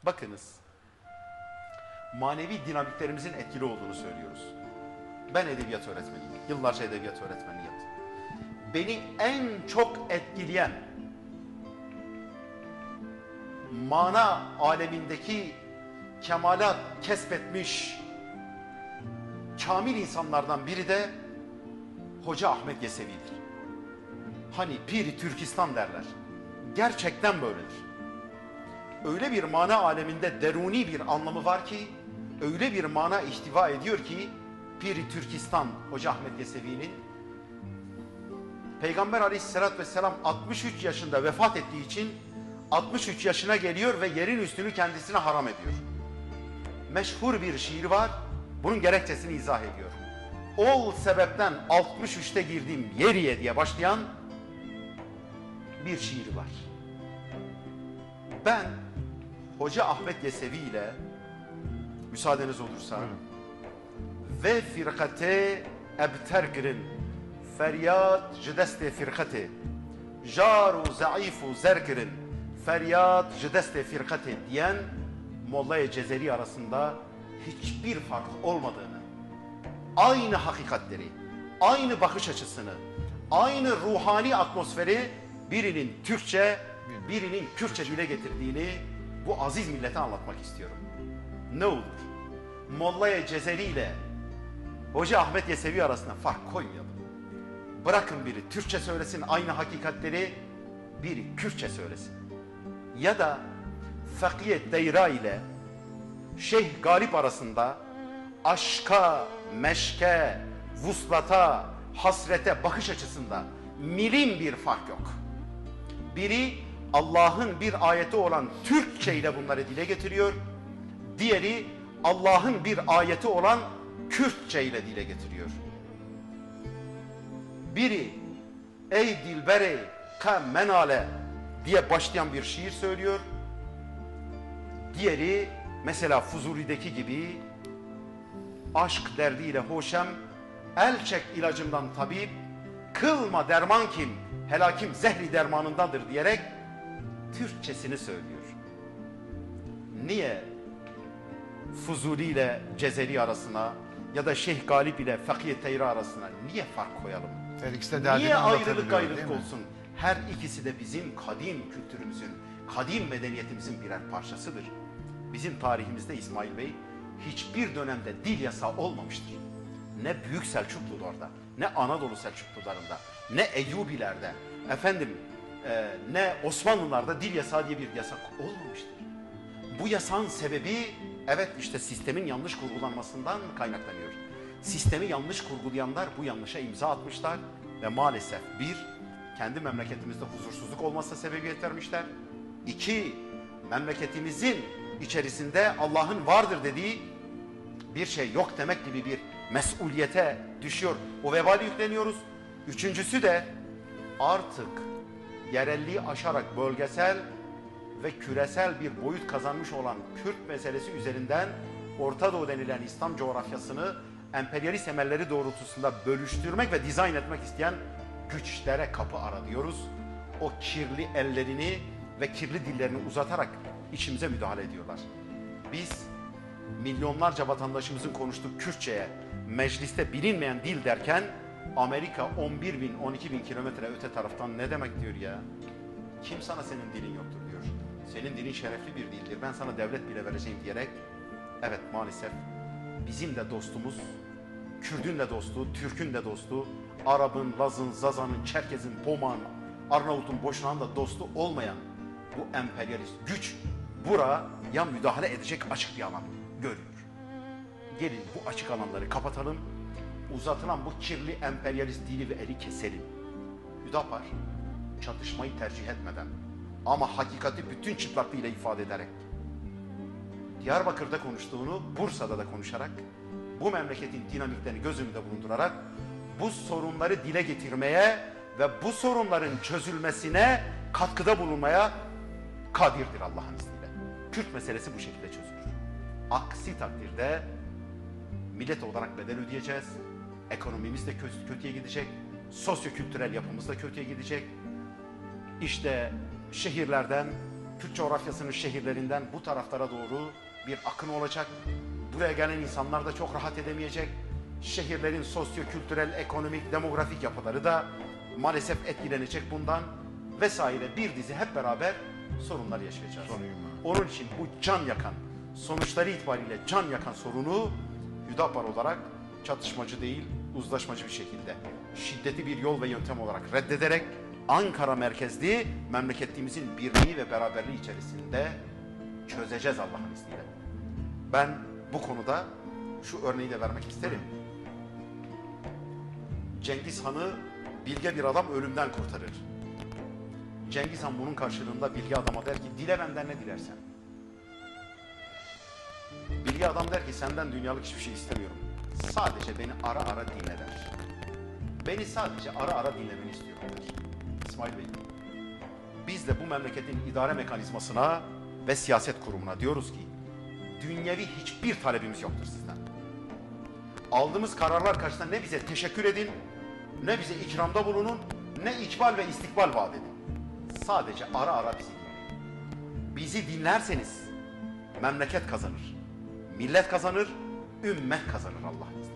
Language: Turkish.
Bakınız, manevi dinamiklerimizin etkili olduğunu söylüyoruz. Ben edebiyat öğretmeniyim. Yıllarca edebiyat öğretmenliği yaptım. Beni en çok etkileyen mana alemindeki kemalat kesbetmiş kamil insanlardan biri de Hoca Ahmet Yesevi'dir. Hani Piri Türkistan derler. Gerçekten böyledir. Öyle bir mana aleminde deruni bir anlamı var ki, öyle bir mana ihtiva ediyor ki, Piri Türkistan Hoca Ahmet Yesevi'nin Peygamber Aleyhisselatü Vesselam 63 yaşında vefat ettiği için 63 yaşına geliyor ve yerin üstünü kendisine haram ediyor. Meşhur bir şiir var, bunun gerekçesini izah ediyor. Ol sebepten 63'te girdim yeriye diye başlayan bir şiir var. Ben Hoca Ahmet Yesevi ile müsaadeniz olursa ve firkate ebtergirin feryat cideste firkate jaru zayıfu zergirin feryat cideste firkate diyen Molla-i Cezeri arasında hiçbir fark olmadığını, aynı hakikatleri, aynı bakış açısını, aynı ruhani atmosferi birinin Türkçe, birinin Kürtçe dile getirdiğini bu aziz millete anlatmak istiyorum. Ne olur? Molla-i Cezeri ile Hoca Ahmet Yesevi arasında fark koymayalım. Bırakın biri Türkçe söylesin aynı hakikatleri, biri Kürtçe söylesin. Ya da Fakih Deyra ile Şeyh Galip arasında aşka, meşke, vuslata, hasrete bakış açısında milim bir fark yok. Biri Allah'ın bir ayeti olan Türkçe ile bunları dile getiriyor. Diğeri Allah'ın bir ayeti olan Kürtçe ile dile getiriyor. Biri ey dilbere ka menale diye başlayan bir şiir söylüyor. Diğeri mesela Fuzuli'deki gibi aşk derdiyle hoşem, el çek ilacımdan tabip, kılma derman kim, helakim zehri dermanındandır diyerek Türkçesini söylüyor. Niye Fuzuli ile Cezeri arasına ya da Şeyh Galip ile Fakih Teyra arasına niye fark koyalım? Niye ayrılık olsun? Her ikisi de bizim kadim kültürümüzün, kadim medeniyetimizin birer parçasıdır. Bizim tarihimizde İsmail Bey hiçbir dönemde dil yasağı olmamıştır. Ne Büyük Selçuklularda, ne Anadolu Selçuklularında, ne Eyyubilerde, ne Osmanlılarda dil yasağı diye bir yasak olmamıştır. Bu yasağın sebebi evet işte sistemin yanlış kurgulanmasından kaynaklanıyor. Sistemi yanlış kurgulayanlar bu yanlışa imza atmışlar ve maalesef bir, kendi memleketimizde huzursuzluk olmasına sebebiyet vermişler. İki, memleketimizin içerisinde Allah'ın vardır dediği bir şey yok demek gibi bir mesuliyete düşüyor. O vebali yükleniyoruz. Üçüncüsü de artık yerelliği aşarak bölgesel ve küresel bir boyut kazanmış olan Kürt meselesi üzerinden Orta Doğu denilen İslam coğrafyasını emperyalist emelleri doğrultusunda bölüştürmek ve dizayn etmek isteyen güçlere kapı aralıyoruz. O kirli ellerini ve kirli dillerini uzatarak işimize müdahale ediyorlar. Biz milyonlarca vatandaşımızın konuştuğu Kürtçe'ye mecliste bilinmeyen dil derken Amerika 11 bin, 12 bin kilometre öte taraftan ne demek diyor ya? Kim sana senin dilin yoktur diyor. Senin dilin şerefli bir dildir. Ben sana devlet bile vereceğim diyerek evet maalesef bizim de dostumuz, Kürdün de dostu, Türk'ün de dostu, Arap'ın, Laz'ın, Zaza'nın, Çerkez'in, Poma'nın, Arnavut'un, Boşnak'ın da dostu olmayan bu emperyalist güç buraya müdahale edecek açık bir alan görüyor. Gelin bu açık alanları kapatalım, uzatılan bu kirli emperyalist dili ve eli keselim. Hüdapar çatışmayı tercih etmeden ama hakikati bütün çıplaklığıyla ifade ederek, Diyarbakır'da konuştuğunu Bursa'da da konuşarak, bu memleketin dinamiklerini göz önünde bulundurarak bu sorunları dile getirmeye ve bu sorunların çözülmesine katkıda bulunmaya kadirdir Allah'ın izniyle. Kürt meselesi bu şekilde çözülür. Aksi takdirde millet olarak bedel ödeyeceğiz. Ekonomimiz de kötüye gidecek. Sosyo-kültürel yapımız da kötüye gidecek. İşte şehirlerden Türk coğrafyasının şehirlerinden bu taraflara doğru bir akın olacak. Buraya gelen insanlar da çok rahat edemeyecek. Şehirlerin sosyo-kültürel, ekonomik, demografik yapıları da maalesef etkilenecek bundan vesaire, bir dizi hep beraber sorunlar yaşayacağız. Onun için bu can yakan, sonuçları itibariyle can yakan sorunu Hüdapar olarak çatışmacı değil, uzlaşmacı bir şekilde, şiddeti bir yol ve yöntem olarak reddederek Ankara merkezli memleketimizin birliği ve beraberliği içerisinde çözeceğiz Allah'ın izniyle. Ben bu konuda şu örneği de vermek isterim. Cengiz Han'ı bilge bir adam ölümden kurtarır. Cengiz Han bunun karşılığında bilge adama der ki, dile benden ne dilersen. Bilge adam der ki, senden dünyalık hiçbir şey istemiyorum. Sadece beni ara ara dinle der. Beni sadece ara ara dinlemeni istiyorum der. İsmail Bey, biz de bu memleketin idare mekanizmasına ve siyaset kurumuna diyoruz ki, dünyevi hiçbir talebimiz yoktur sizden. Aldığımız kararlar karşısında ne bize teşekkür edin, ne bize ikramda bulunun, ne ikbal ve istikbal vaat edin. Sadece ara ara bizi dinleyin. Bizi dinlerseniz memleket kazanır, millet kazanır, ümmet kazanır Allah'ın izniyle.